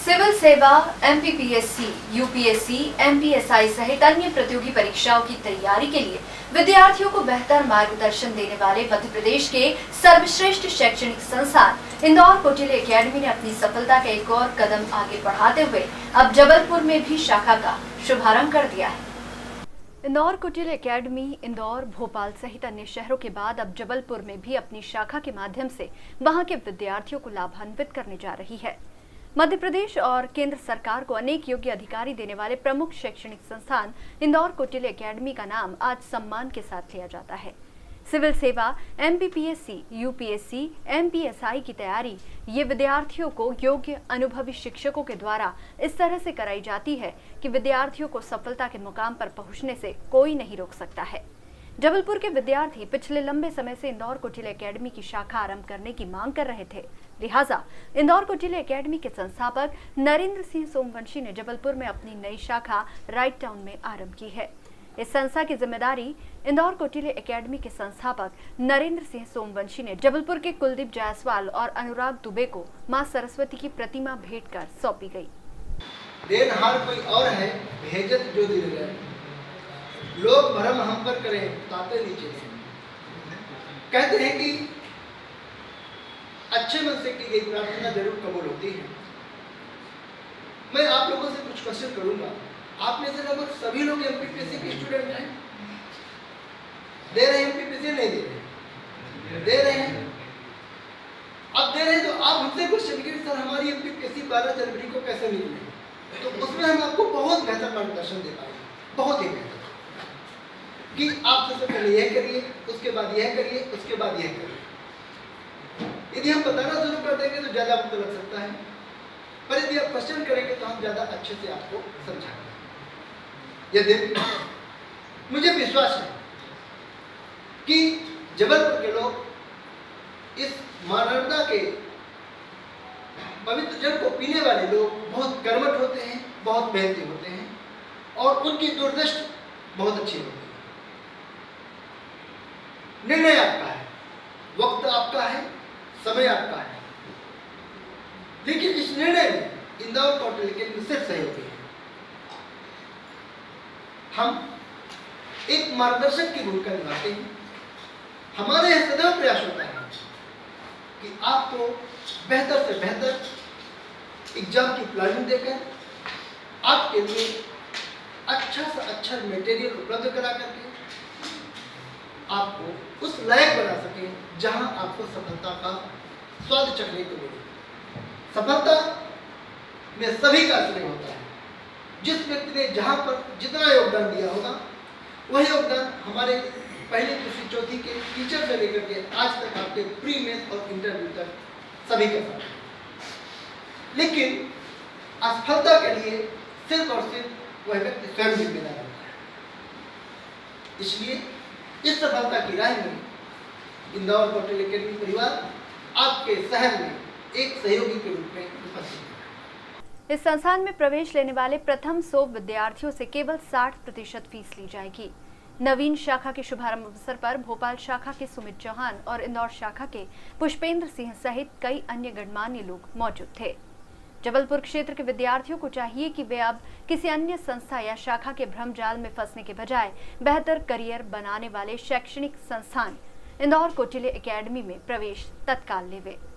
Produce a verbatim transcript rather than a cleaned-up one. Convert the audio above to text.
Civil सेवा, M P P S C, U P S C, M P S I सहित अन्य प्रतियोगी परीक्षाओं की तैयारी के लिए विद्यार्थियों को बेहतर मार्गदर्शन देने वाले मध्य प्रदेश के सर्वश्रेष्ठ शैक्षणिक संस्थान इंदौर कोटिल एकेडमी ने अपनी सफलता का एक और कदम आगे बढ़ाते हुए अब जबलपुर में भी शाखा का शुभारंभ कर दिया है। इंदौर कोटिल एकेडमी इंदौर, भोपाल सहित अन्य शहरों के बाद अब जबलपुर में भी अपनी शाखा के माध्यम से वहां के विद्यार्थियों को लाभान्वित करने जा रही है। मध्य प्रदेश और केंद्र सरकार को अनेक योग्य अधिकारी देने वाले प्रमुख शैक्षणिक संस्थान इंदौर कोटिल एकेडमी का नाम आज सम्मान के साथ लिया जाता है। सिविल सेवा, M P P S C, U P S C, M P S I की तैयारी ये विद्यार्थियों को योग्य अनुभवी शिक्षकों के द्वारा इस तरह से कराई जाती है कि विद्यार्थियों को सफलता के मुकाम पर पहुंचने से कोई नहीं रोक सकता है। जबलपुर के विद्यार्थी पिछले लंबे समय से इंदौर कोटिल एकेडमी की शाखा आरंभ करने की मांग कर रहे थे। लिहाजा इंदौर कोटिल एकेडमी के संस्थापक नरेंद्र सिंह सोमवंशी ने जबलपुर में अपनी नई शाखा राइट टाउन में आरंभ की है। इस संस्था की जिम्मेदारी इंदौर कोटिल एकेडमी के संस्थापक नरेंद्र सिंह सोमवंशी ने जबलपुर के कुलदीप जायसवाल और अनुराग दुबे को मां सरस्वती की प्रतिमा भेंट कर सौंपी गई। देनहार कोई और है, भेजत जो दिल गए, लोग भरम हम पर करें, ताते नीचे। कहते हैं कि अच्छे मन से की गई प्रार्थना जरूर कबूल होती है। मैं आप लोगों से कुछ क्वेश्चन करूंगा। आप में से लगभग सभी लोग M P P S C के स्टूडेंट हैं। दे रहे हैं M P P S C, नहीं दे रहे? दे रहे हैं। अब दे रहे हैं तो आप हमसे क्वेश्चन कीजिए, सर हमारी M P P S C बारह जनवरी को कैसे निकले? तो उसमें हम आपको बहुत बेहतर मार्गदर्शन दे पाएंगे, बहुत ही बेहतर, कि आप सबसे पहले यह करिए, उसके बाद यह करिए, उसके बाद यह करिए। यदि हम बताना शुरू कर देंगे तो ज्यादा वक्त लग सकता है, पर यदि आप क्वेश्चन करेंगे तो हम ज्यादा अच्छे से आपको समझाएंगे। यदि मुझे विश्वास है कि जबलपुर के लोग इस मां नर्मदा के पवित्र जल को पीने वाले लोग बहुत कर्मठ होते हैं, बहुत मेहनती होते हैं और उनकी दूरदृष्टि बहुत अच्छी होती है। निर्णय आपका है, वक्त आपका है, समय आपका है, लेकिन इस निर्णय में इंदौर कोटिल के सिर्फ सहयोगी है। हम एक मार्गदर्शक की भूमिका निभाते हैं। हमारे यह सदैव प्रयास होता है कि आपको बेहतर से बेहतर एग्जाम की प्लानिंग देकर आपके लिए अच्छा से अच्छा मटेरियल उपलब्ध करा करके आपको उस लायक बना सके जहां आपको सफलता का स्वाद चखने को मिले। सफलता में सभी का श्रेय होता है। जिस व्यक्ति ने जहां पर जितना योगदान दिया होगा वह योगदान हमारे पहले दूसरी चौथी के टीचर से लेकर के आज तक आपके प्री मेंस और इंटरव्यू तक सभी के साथ। लेकिन असफलता के लिए सिर्फ और सिर्फ वह व्यक्ति स्वयं जिम्मेदार होता है। इसलिए इस सफलता की राह में इंदौर कोटिल एकेडमी परिवार आपके शहर में एक सहयोगी के रूप में उपस्थित है। इस संस्थान में प्रवेश लेने वाले प्रथम सौ विद्यार्थियों से केवल साठ प्रतिशत फीस ली जाएगी। नवीन शाखा के शुभारंभ अवसर पर भोपाल शाखा के सुमित चौहान और इंदौर शाखा के पुष्पेंद्र सिंह सहित कई अन्य गणमान्य लोग मौजूद थे। जबलपुर क्षेत्र के विद्यार्थियों को चाहिए कि वे अब किसी अन्य संस्था या शाखा के भ्रम जाल में फंसने के बजाय बेहतर करियर बनाने वाले शैक्षणिक संस्थान इंदौर कोटिल एकेडमी में प्रवेश तत्काल लेवे।